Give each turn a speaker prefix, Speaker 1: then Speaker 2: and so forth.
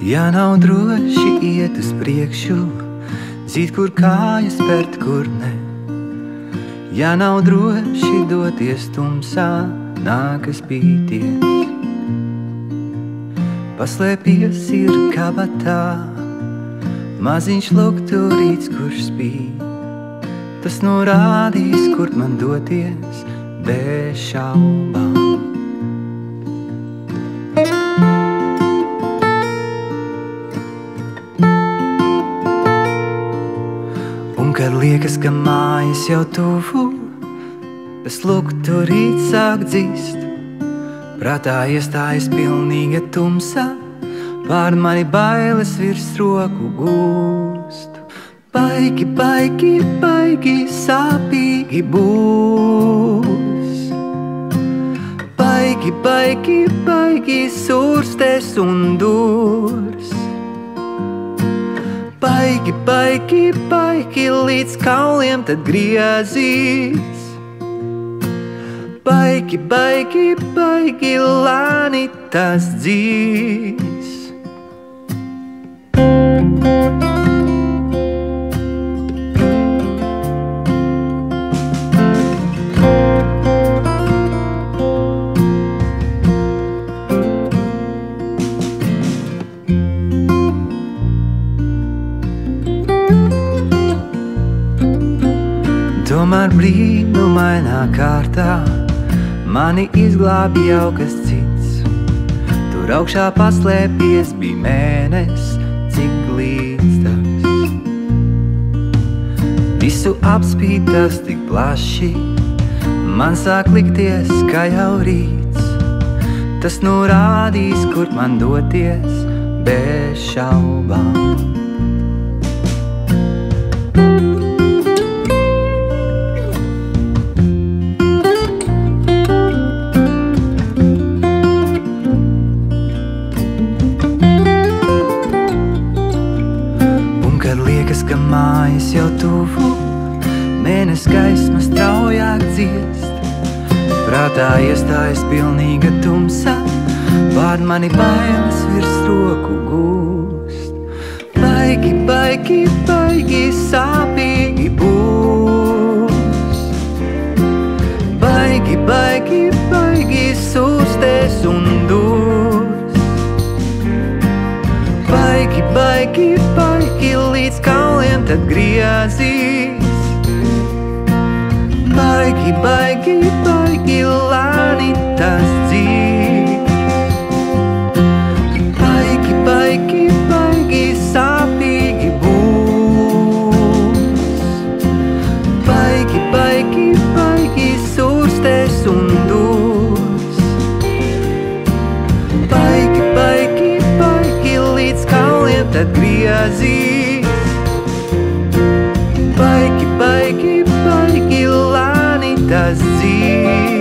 Speaker 1: Ja nav droši iet uz priekšu, zīt, kur kājas spērt, kur ne. Ja nav droši doties tumsā, nākas bīties. Paslēpies ir kabatā, maziņš lukturīts, kurš spīd. Tas norādīs, kur man doties, bez šaubām. Un kad liekas, ka mājas jau tuvu, tas lukturīts sāk dzist. Prātā iestājas pilnīga tumsa, pār mani bailes virs roku gūst. Baigi, baigi, baigi, sāpīgi būs. Baigi, baigi, baigi, sūrstēs un durs. Baigi, baigi, baigi, līdz kauliem tad griezīs. Baigi, baigi, baigi, lēni tas dzīs. Tomēr brīnumainā kārtā mani izglābi jau kas cits. Tur augšā paslēpies bija mēnesis, cik glīstas. Visu apspīd tas tik plaši, man sāk likties, ka jau rīts. Tas norādīs, kur man doties, bez šaubām. Kad liekas, ka mājas jau tuvu, mēnes gaisma straujāk dziest. Prātā iestājas pilnīga tumsa, pār mani bailes virs roku gūst. Baigi, baigi, baigi, sāpīgi būs. Baigi, baigi, baigi, sūstēs un durs. Baigi, baigi, baigi, līdz kauliem tad griezīs. Baigi, baigi, baigi, lēni tas dzīs. Baigi, baigi, baigi, sāpīgi būs. Baigi, baigi, baigi, sūrstēs un durs. Baigi, baigi, baigi, līdz kauliem tad griezīs. Baigi, baigi, baigi, lēni tas dzīs.